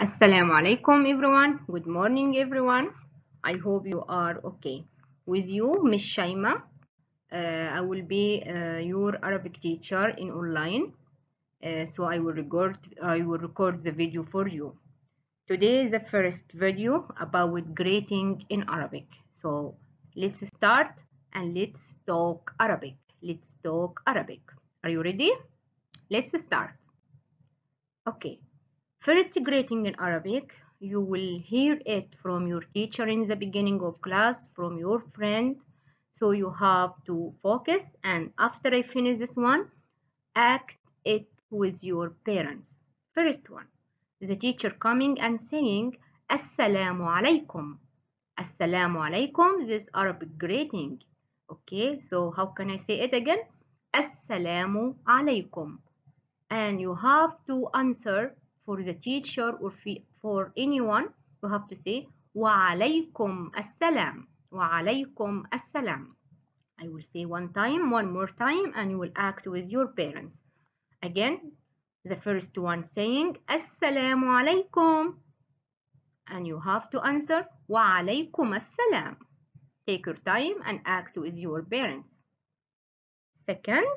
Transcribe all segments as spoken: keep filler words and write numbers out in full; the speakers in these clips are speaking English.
Assalamu alaikum everyone. Good morning everyone. I hope you are okay. With you, Miss Shaima. Uh, I will be uh, your Arabic teacher in online. Uh, so I will record I will record the video for you. Today is the first video about greeting in Arabic. So let's start and let's talk Arabic. Let's talk Arabic. Are you ready? Let's start. Okay. First greeting in Arabic, you will hear it from your teacher in the beginning of class, from your friend. So you have to focus, and after I finish this one, act it with your parents. First one, the teacher coming and saying, Assalamu alaikum. Assalamu alaikum, this Arabic greeting. Okay, so how can I say it again? Assalamu alaikum. And you have to answer for the teacher or for anyone. You have to say wa alaykum assalam, wa alaykum assalam. I will say one time, one more time, and you will act with your parents. Again, the first one saying assalamu alaykum, and you have to answer wa alaykum assalam. Take your time and act with your parents. Second,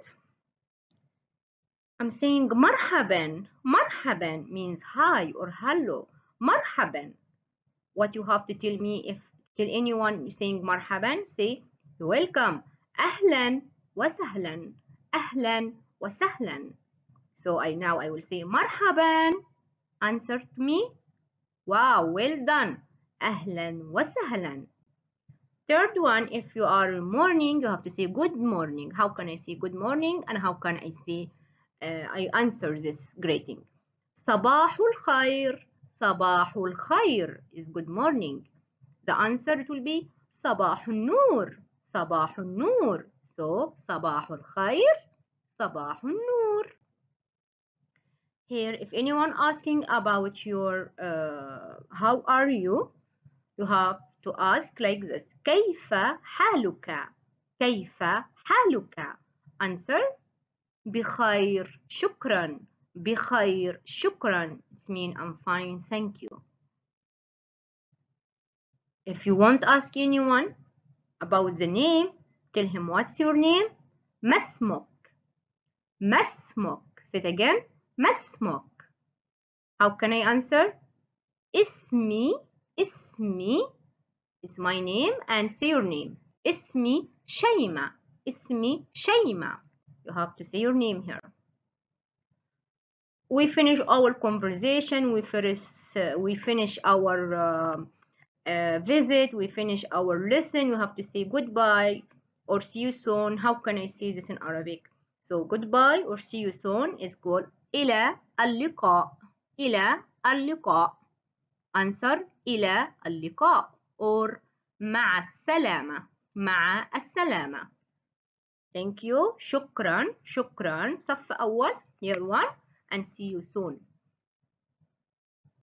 I'm saying marhaban. Marhaban means hi or hello. Marhaban. What you have to tell me, if tell anyone saying marhaban, say welcome. Ahlan wa sahlan. Ahlan wa sahlan. So I now I will say marhaban. Answer to me. Wow, well done. Ahlan wa sahlan. Third one, if you are in morning, you have to say good morning. How can I say good morning, and how can I say uh, I answer this greeting? Sabahul khair. Sabahul khair is good morning. The answer it will be Sabahun nur. Sabahun nur. So Sabahul khair. Sabahun nur. Here, if anyone asking about your uh, how are you, you have to ask like this. كيف حالك? كيف حالك? Answer بخير شكرا. بخير شكرا. It means I'm fine, thank you. If you want to ask anyone about the name, tell him what's your name? ما اسمك? ما اسمك? Say it again. ما اسمك? How can I answer? اسمي. اسمي is my name, and say your name. اسمي شيماء. اسمي شيماء. You have to say your name here. We finish our conversation. We finish. Uh, we finish our uh, uh, visit. We finish our lesson. You have to say goodbye or see you soon. How can I say this in Arabic? So goodbye or see you soon is called إلى اللقاء. إلى اللقاء. Answer إلى اللقاء or مع السلامة. مع السلامة. Thank you. شكرا. شكرا. صف أول. Year one. And see you soon.